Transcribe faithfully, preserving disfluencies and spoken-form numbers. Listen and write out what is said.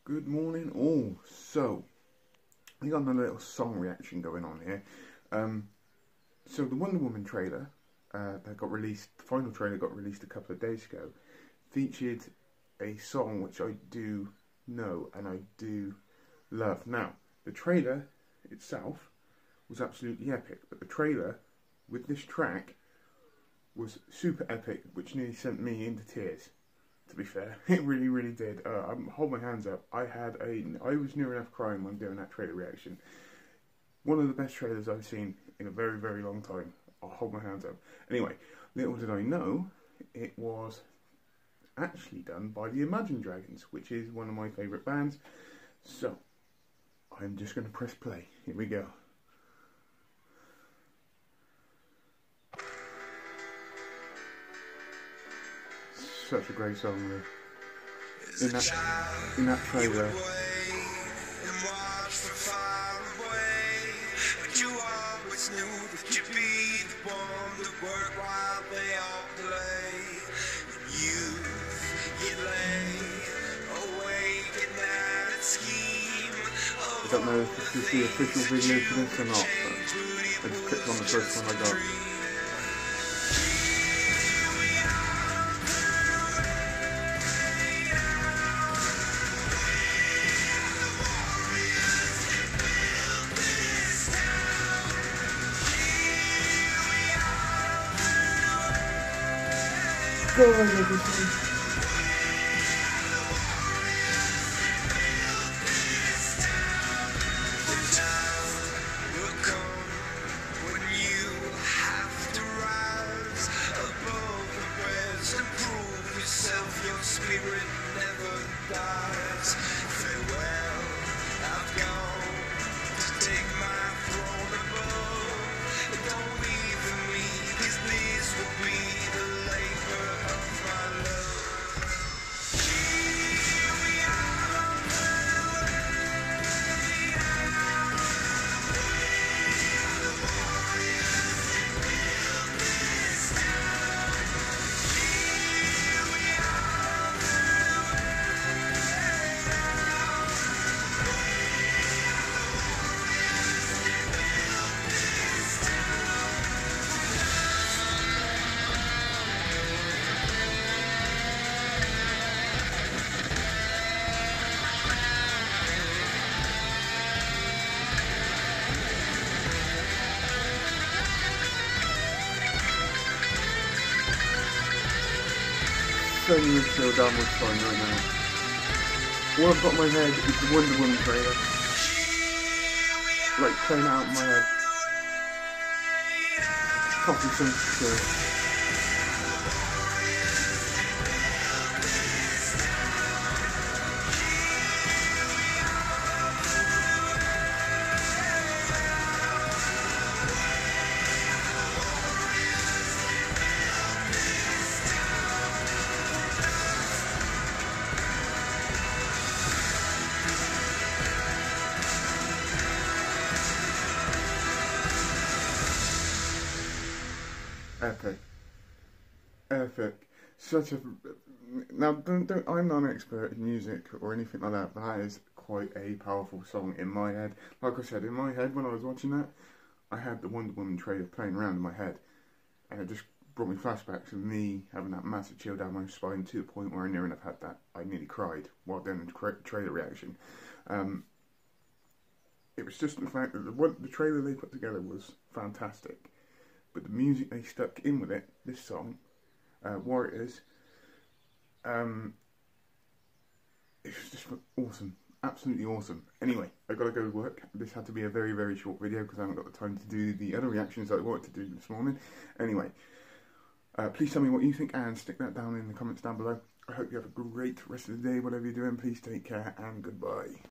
Good morning all. So, we got a little song reaction going on here. Um, so the Wonder Woman trailer uh, that got released, the final trailer got released a couple of days ago, featured a song which I do know and I do love. Now, the trailer itself was absolutely epic, but the trailer with this track was super epic, which nearly sent me into tears. To be fair, it really, really did. Uh, I hold my hands up. I had a, I was near enough crying when doing that trailer reaction. One of the best trailers I've seen in a very, very long time. I'll hold my hands up. Anyway, little did I know, it was actually done by the Imagine Dragons, which is one of my favourite bands. So, I'm just going to press play. Here we go. Such a great song, though. In that, in that trailer. I don't know if this is the official video for this or not, but I just clicked on the first one I got. Go on, everything. Your spirit never dies. Farewell, I've gone to take my throne above. Don't leave me, 'cause this will be the labor of my love. Here we are on the way out. The warriors that built this town. Here we are. So many feel down my spine right now. All I've got in my head is the Wonder Woman trailer. Like playing out in my head. Can't be so secure. Epic. Epic. Such a... Now, don't, don't, I'm not an expert in music or anything like that, but that is quite a powerful song in my head. Like I said, in my head, when I was watching that, I had the Wonder Woman trailer playing around in my head. And it just brought me flashbacks of me having that massive chill down my spine to the point where I near enough had that. I nearly cried while doing the tra trailer reaction. Um, it was just the fact that the, what, the trailer they put together was fantastic. But the music they stuck in with it, this song, uh, Warriors, um, it was just awesome. Absolutely awesome. Anyway, I've got to go to work. This had to be a very, very short video because I haven't got the time to do the other reactions that I wanted to do this morning. Anyway, uh, please tell me what you think and stick that down in the comments down below. I hope you have a great rest of the day, whatever you're doing. Please take care and goodbye.